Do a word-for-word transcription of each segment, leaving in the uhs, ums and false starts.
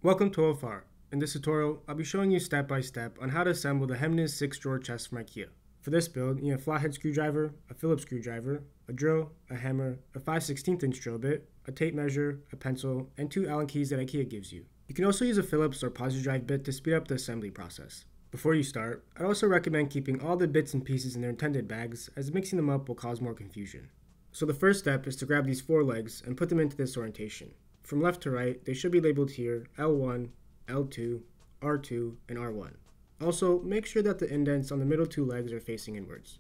Welcome to O F R. In this tutorial, I'll be showing you step by step on how to assemble the Hemnes six drawer chest from IKEA. For this build, you need a flathead screwdriver, a Phillips screwdriver, a drill, a hammer, a five sixteenths inch drill bit, a tape measure, a pencil, and two Allen keys that IKEA gives you. You can also use a Phillips or positive drive bit to speed up the assembly process. Before you start, I'd also recommend keeping all the bits and pieces in their intended bags, as mixing them up will cause more confusion. So the first step is to grab these four legs and put them into this orientation. From left to right, they should be labeled here L one, L two, R two, and R one. Also, make sure that the indents on the middle two legs are facing inwards.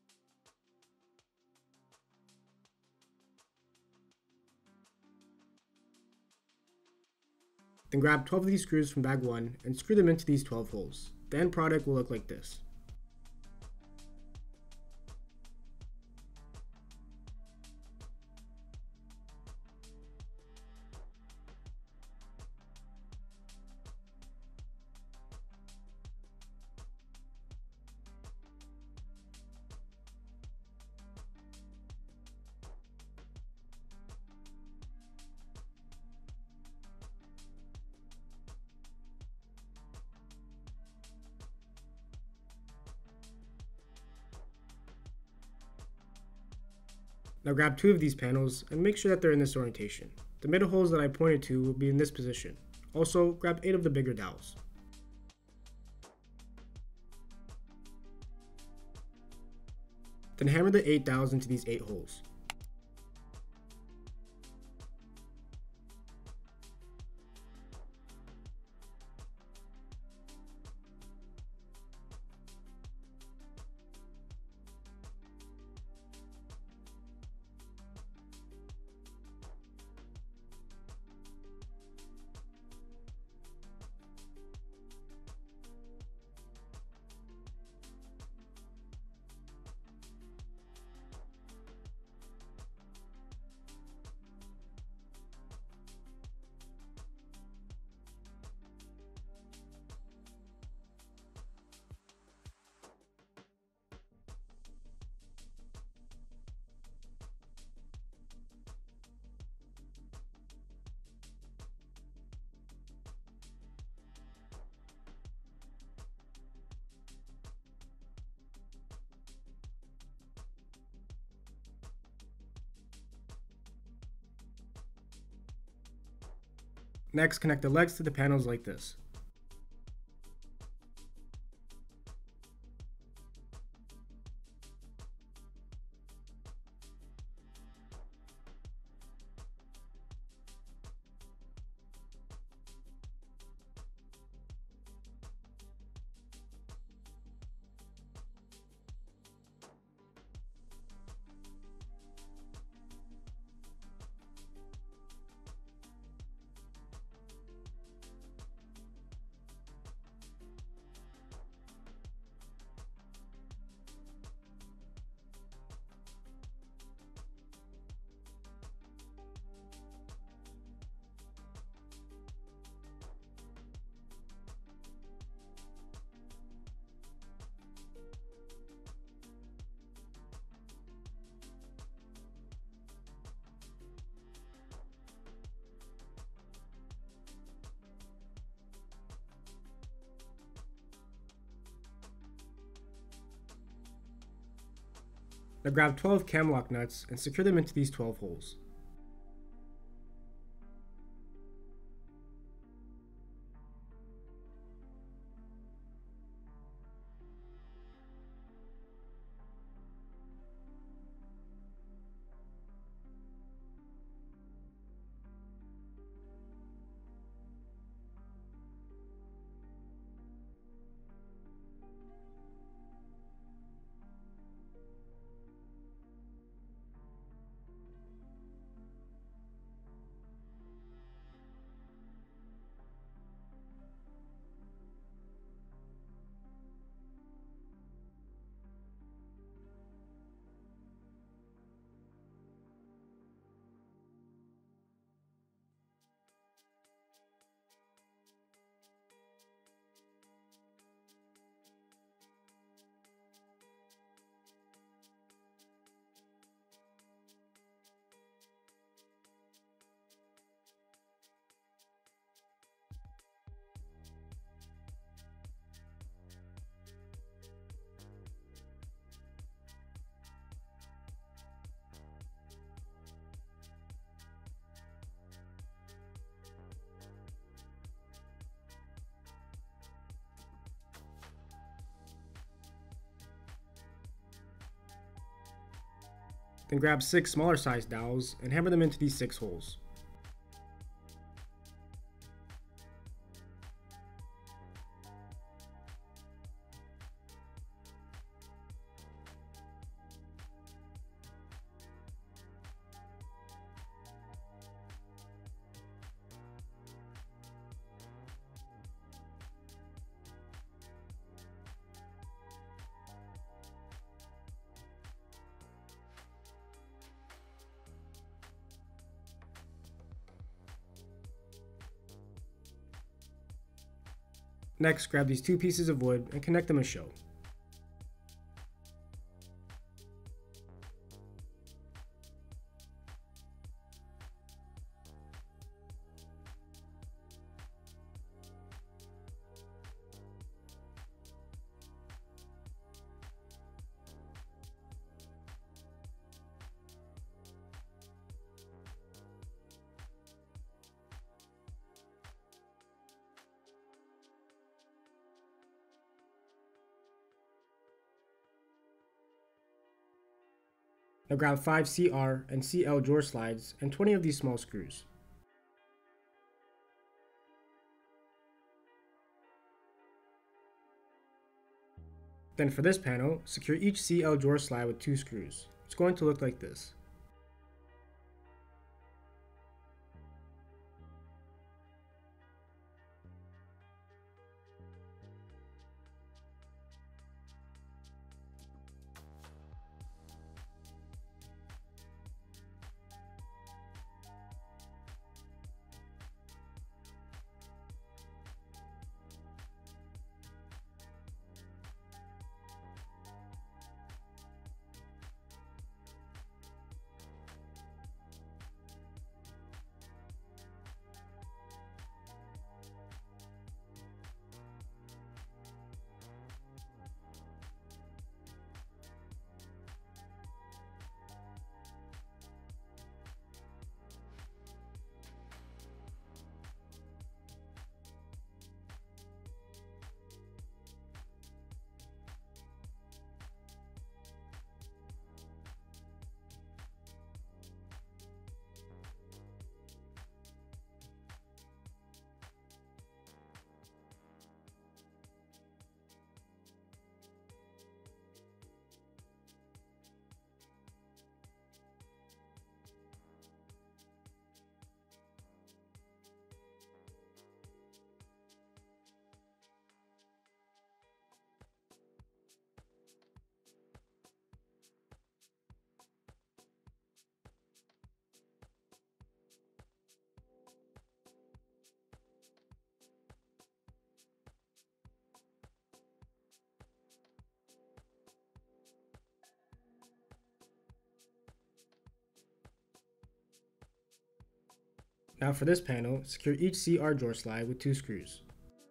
Then grab twelve of these screws from bag one and screw them into these twelve holes. The end product will look like this. Now grab two of these panels and make sure that they're in this orientation. The middle holes that I pointed to will be in this position. Also, grab eight of the bigger dowels. Then hammer the eight dowels into these eight holes. Next, connect the legs to the panels like this. Now grab twelve cam lock nuts and secure them into these twelve holes. Then grab six smaller sized dowels and hammer them into these six holes. Next, grab these two pieces of wood and connect them as shown. Now grab five C R and C L drawer slides and twenty of these small screws. Then for this panel, secure each C L drawer slide with two screws. It's going to look like this. Now for this panel, secure each C R drawer slide with two screws.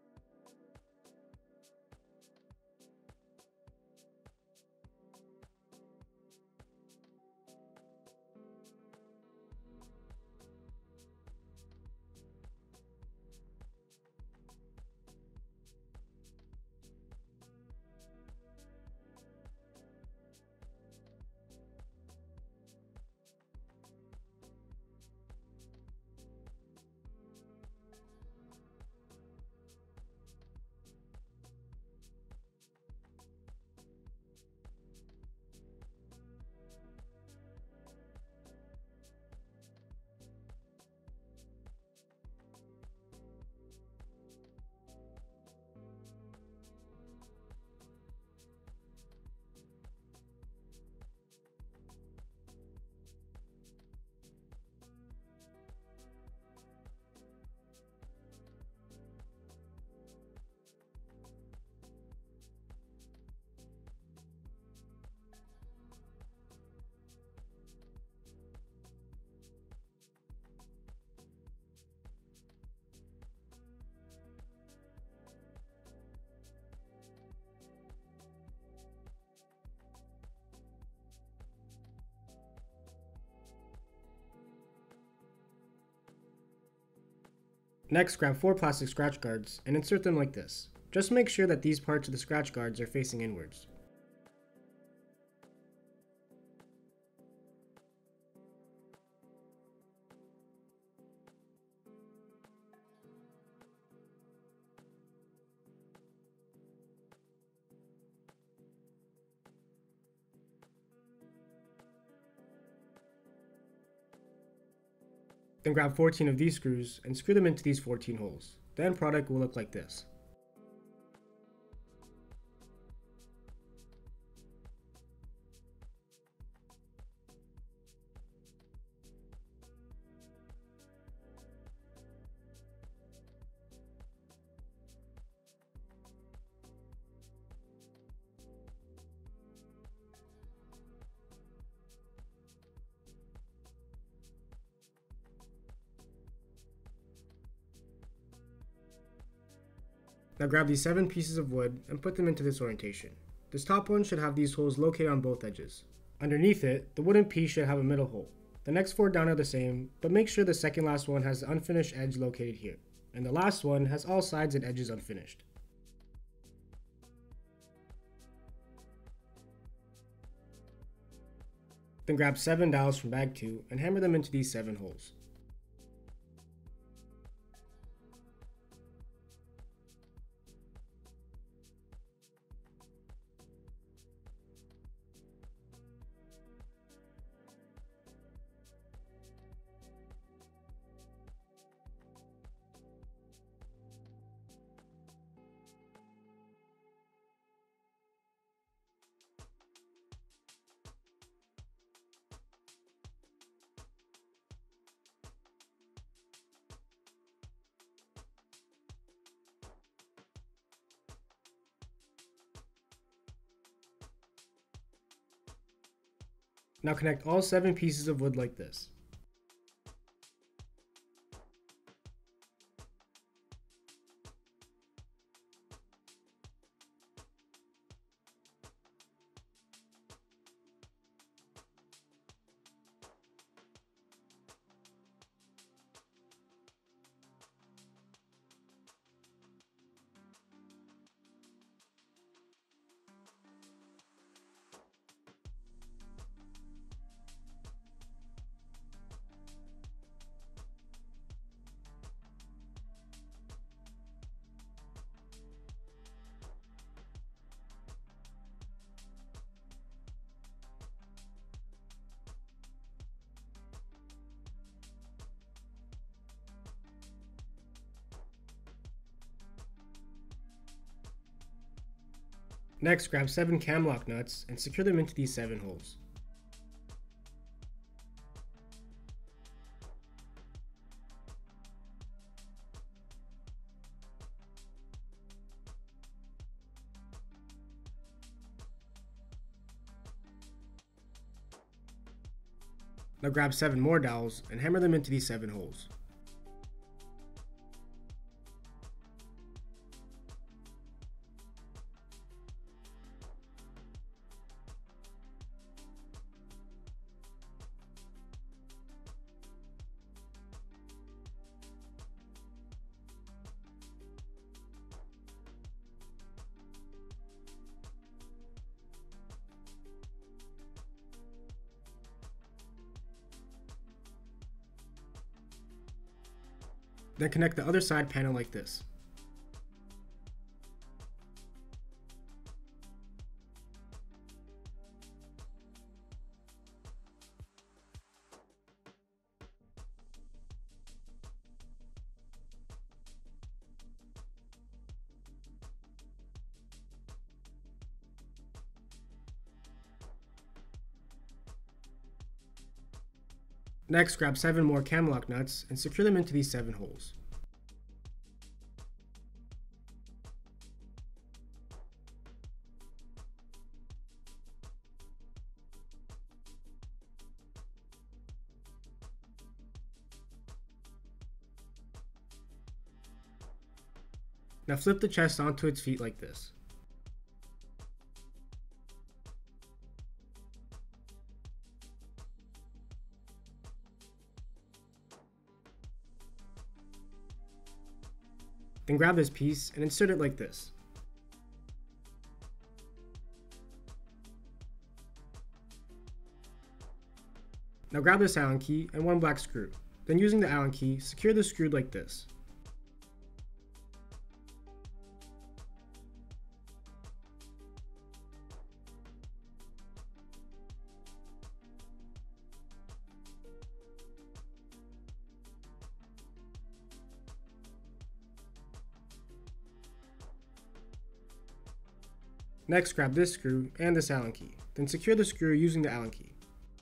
Next, grab four plastic scratch guards and insert them like this. Just make sure that these parts of the scratch guards are facing inwards. Then grab fourteen of these screws and screw them into these fourteen holes. The end product will look like this. Now grab these seven pieces of wood and put them into this orientation. This top one should have these holes located on both edges. Underneath it, the wooden piece should have a middle hole. The next four down are the same, but make sure the second last one has the unfinished edge located here, and the last one has all sides and edges unfinished. Then grab seven dowels from bag two and hammer them into these seven holes. Now connect all seven pieces of wood like this. Next, grab seven cam lock nuts and secure them into these seven holes. Now grab seven more dowels and hammer them into these seven holes. Then connect the other side panel like this. Next, grab seven more cam lock nuts and secure them into these seven holes. Now flip the chest onto its feet like this. Then grab this piece and insert it like this. Now grab this Allen key and one black screw. Then using the Allen key, secure the screw like this. Next, grab this screw and this Allen key, then secure the screw using the Allen key.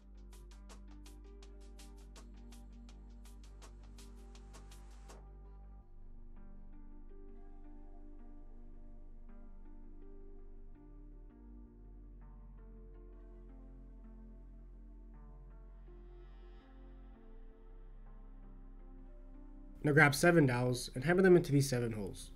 Now grab seven dowels and hammer them into these seven holes.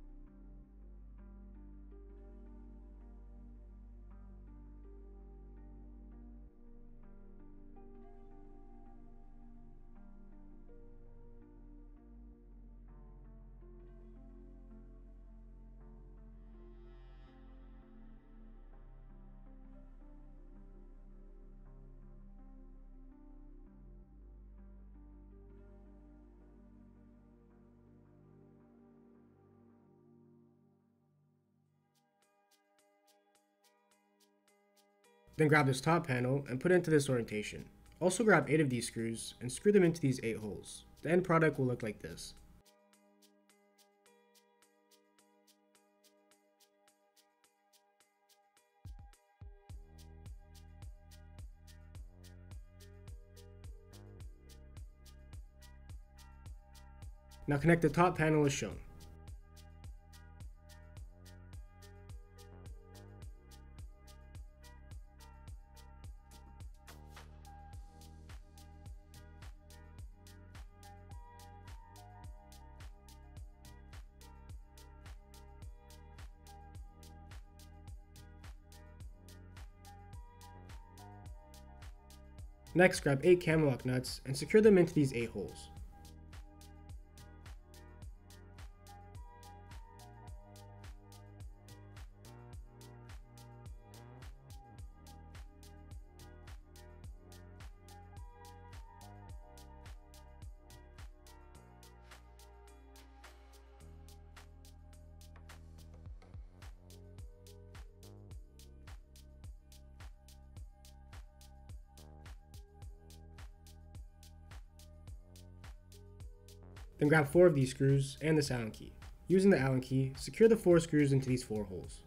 Then grab this top panel and put it into this orientation. Also grab eight of these screws and screw them into these eight holes. The end product will look like this. Now connect the top panel as shown. Next, grab eight camel lock nuts and secure them into these eight holes. Then grab four of these screws and this Allen key. Using the Allen key, secure the four screws into these four holes.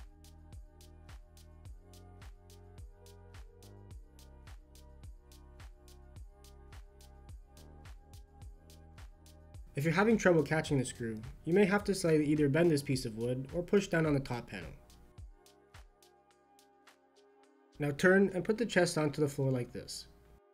If you're having trouble catching the screw, you may have to slightly either bend this piece of wood or push down on the top panel. Now turn and put the chest onto the floor like this.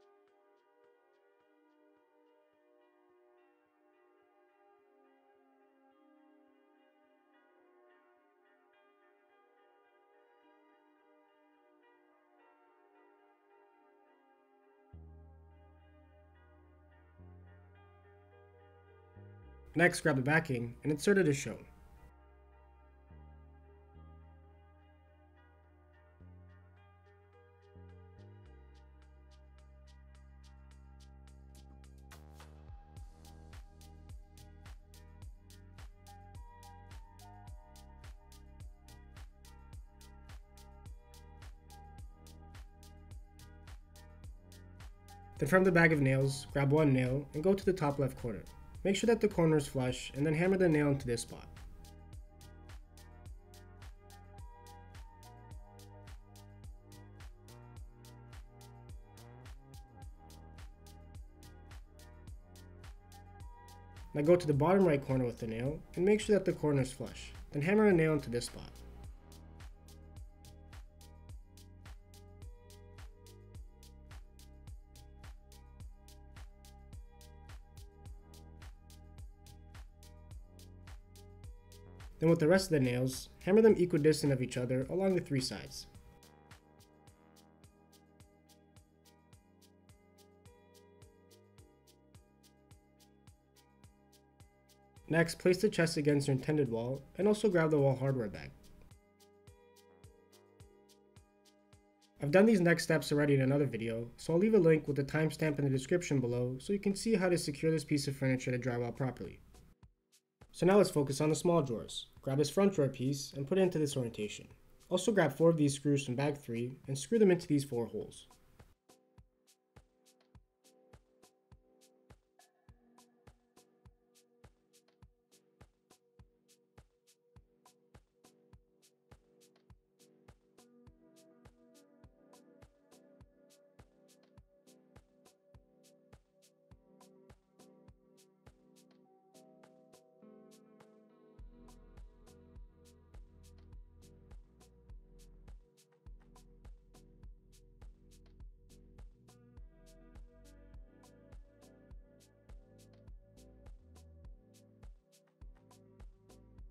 Next, grab the backing and insert it as shown. Then from the bag of nails, grab one nail and go to the top left corner. Make sure that the corner is flush and then hammer the nail into this spot. Now go to the bottom right corner with the nail and make sure that the corner is flush. Then hammer a nail into this spot. Then with the rest of the nails, hammer them equidistant of each other along the three sides. Next, place the chest against your intended wall and also grab the wall hardware bag. I've done these next steps already in another video, so I'll leave a link with the timestamp in the description below so you can see how to secure this piece of furniture to drywall properly. So now let's focus on the small drawers. Grab this front drawer piece and put it into this orientation. Also grab four of these screws from bag three and screw them into these four holes.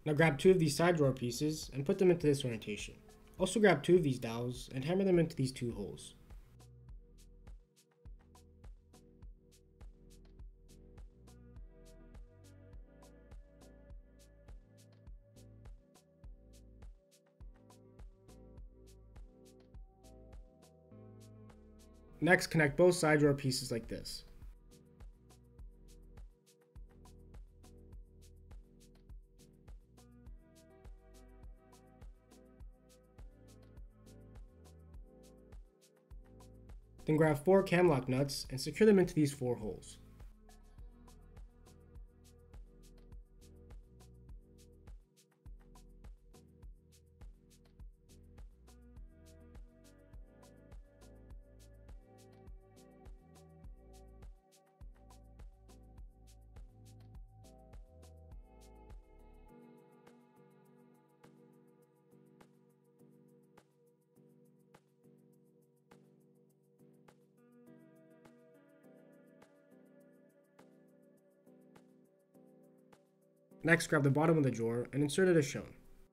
Now grab two of these side drawer pieces and put them into this orientation. Also grab two of these dowels and hammer them into these two holes. Next, connect both side drawer pieces like this. Then grab four cam lock nuts and secure them into these four holes. Next, grab the bottom of the drawer and insert it as shown.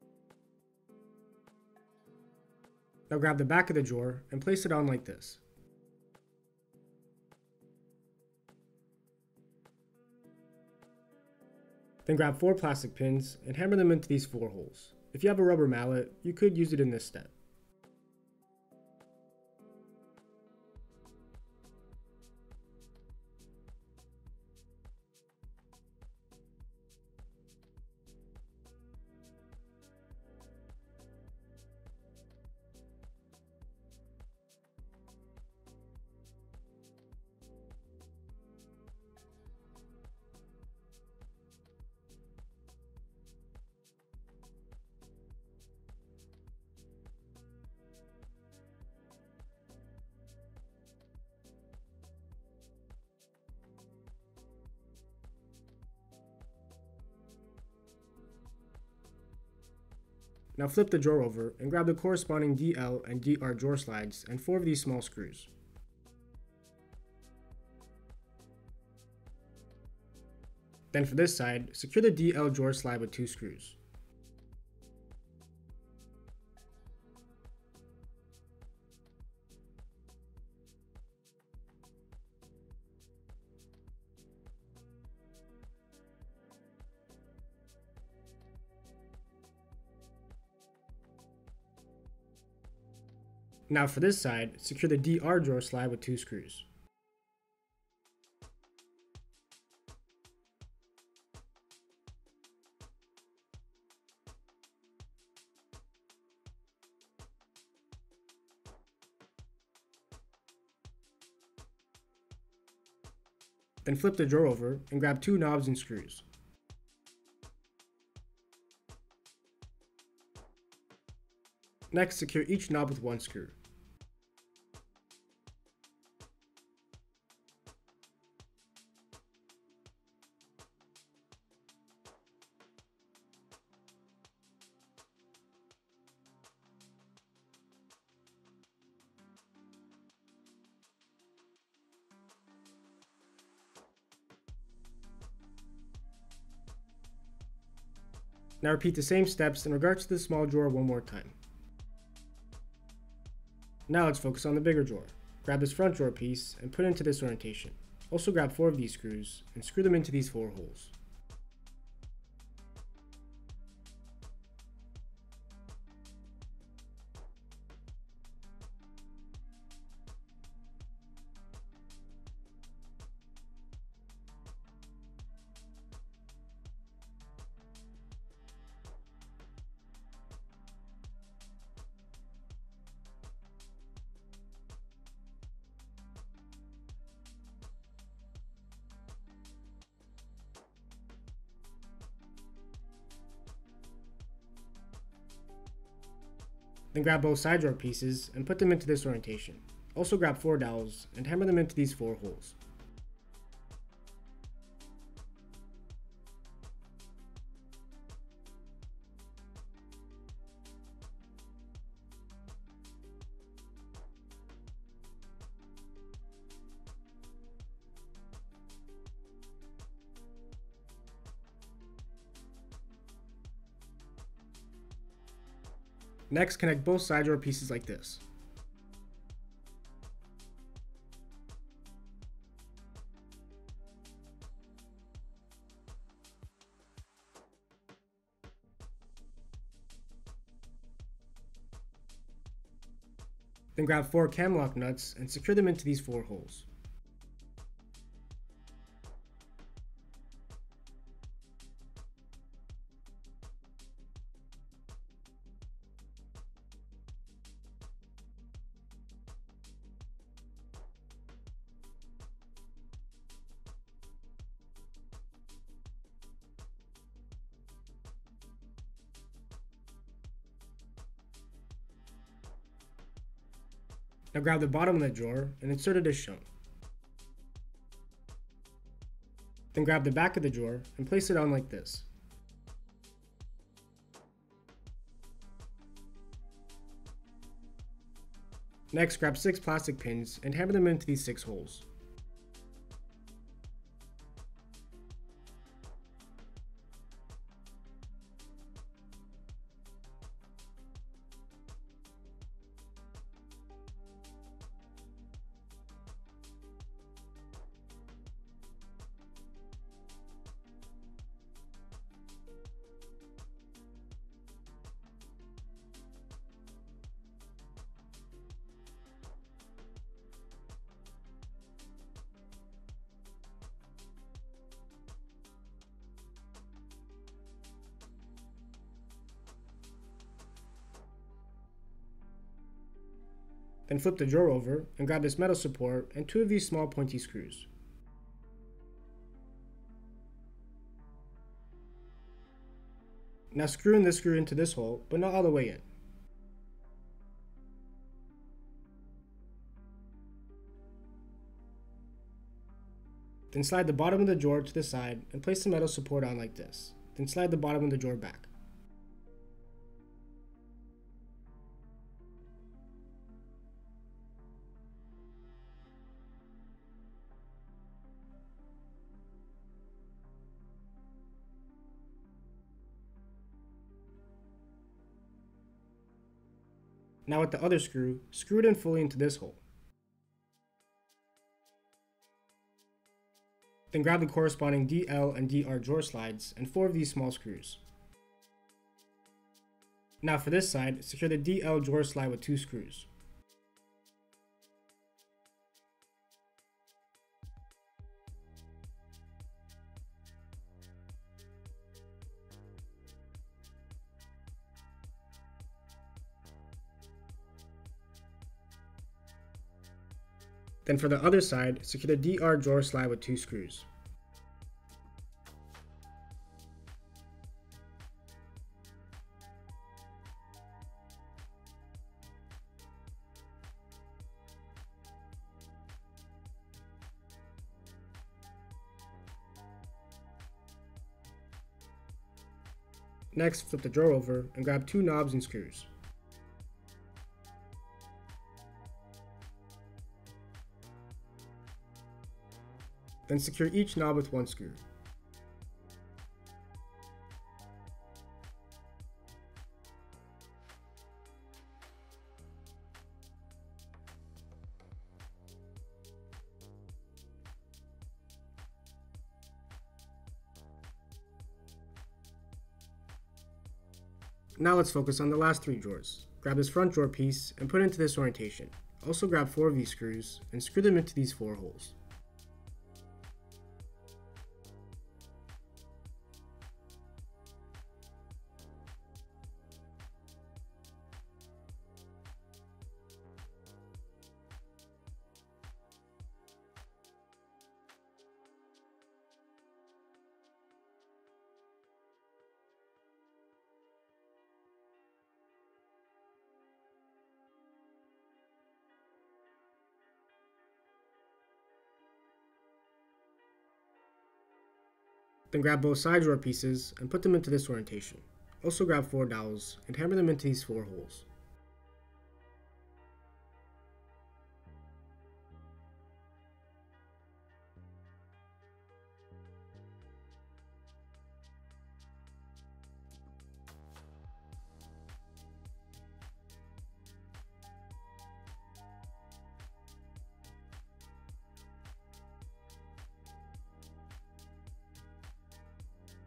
Now grab the back of the drawer and place it on like this. Then grab four plastic pins and hammer them into these four holes. If you have a rubber mallet, you could use it in this step. Now flip the drawer over and grab the corresponding D L and D R drawer slides and four of these small screws. Then for this side, secure the D L drawer slide with two screws. Now for this side, secure the D R drawer slide with two screws. Then flip the drawer over and grab two knobs and screws. Next, secure each knob with one screw. Now repeat the same steps in regards to the small drawer one more time. Now let's focus on the bigger drawer. Grab this front drawer piece and put it into this orientation. Also grab four of these screws and screw them into these four holes. Then grab both side drawer pieces and put them into this orientation. Also grab four dowels and hammer them into these four holes. Next, connect both side drawer pieces like this. Then grab four cam lock nuts and secure them into these four holes. Now grab the bottom of the drawer and insert it as shown. Then grab the back of the drawer and place it on like this. Next, grab six plastic pins and hammer them into these six holes. Then flip the drawer over and grab this metal support and two of these small pointy screws. Now screw in this screw into this hole, but not all the way in. Then slide the bottom of the drawer to the side and place the metal support on like this. Then slide the bottom of the drawer back. Now with the other screw, screw it in fully into this hole. Then grab the corresponding D L and D R drawer slides and four of these small screws. Now for this side, secure the D L drawer slide with two screws. Then for the other side, secure the D R drawer slide with two screws. Next, flip the drawer over and grab two knobs and screws. Then secure each knob with one screw. Now let's focus on the last three drawers. Grab this front drawer piece and put it into this orientation. Also grab four of these screws and screw them into these four holes. Then grab both side drawer pieces and put them into this orientation. Also grab four dowels and hammer them into these four holes.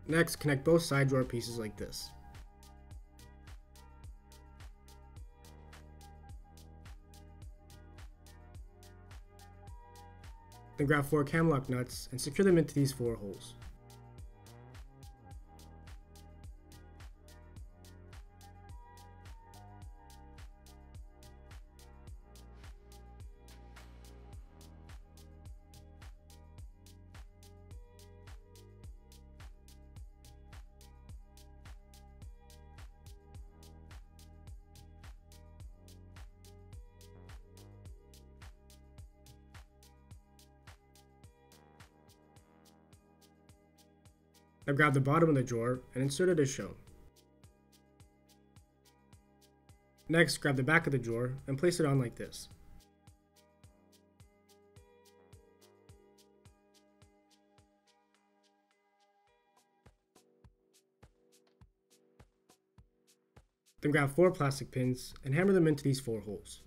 Next, connect both side drawer pieces like this. Then grab four cam lock nuts and secure them into these four holes. Now grab the bottom of the drawer and insert it as shown. Next, grab the back of the drawer and place it on like this. Then grab four plastic pins and hammer them into these four holes.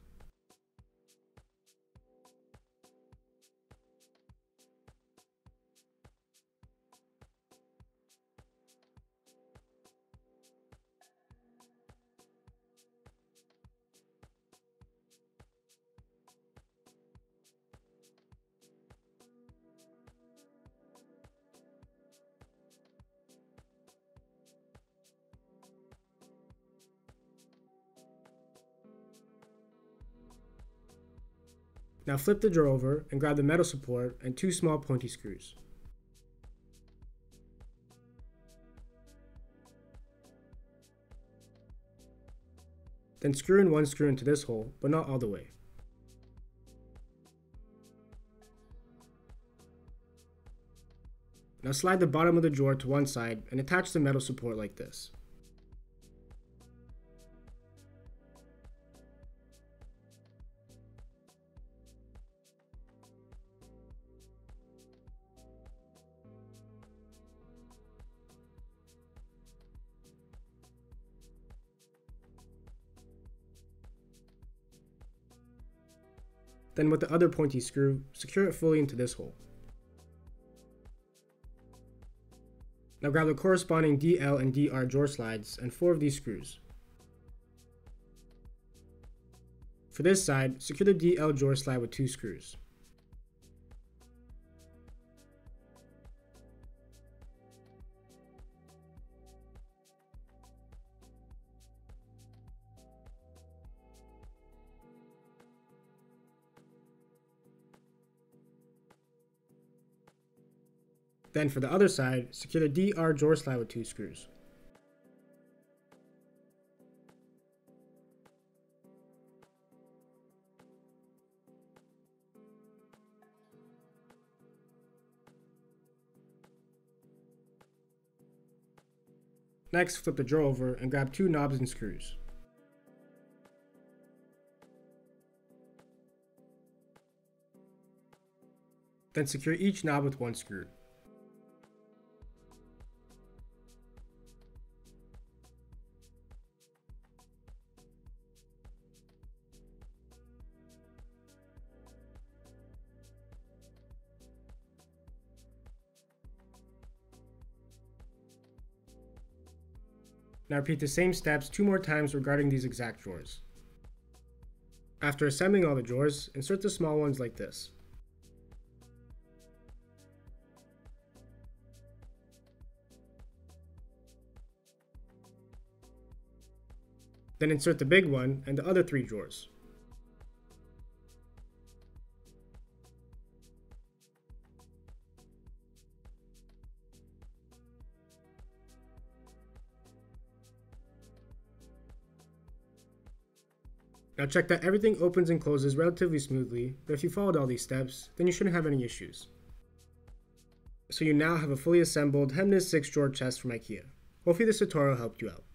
Now flip the drawer over and grab the metal support and two small pointy screws. Then screw in one screw into this hole, but not all the way. Now slide the bottom of the drawer to one side and attach the metal support like this. Then with the other pointy screw, secure it fully into this hole. Now grab the corresponding D L and D R drawer slides and four of these screws. For this side, secure the D L drawer slide with two screws. Then for the other side, secure the D R drawer slide with two screws. Next, flip the drawer over and grab two knobs and screws. Then secure each knob with one screw. Now repeat the same steps two more times regarding these exact drawers. After assembling all the drawers, insert the small ones like this. Then insert the big one and the other three drawers. Now check that everything opens and closes relatively smoothly, but if you followed all these steps, then you shouldn't have any issues. So you now have a fully assembled Hemnes six drawer chest from IKEA. Hopefully this tutorial helped you out.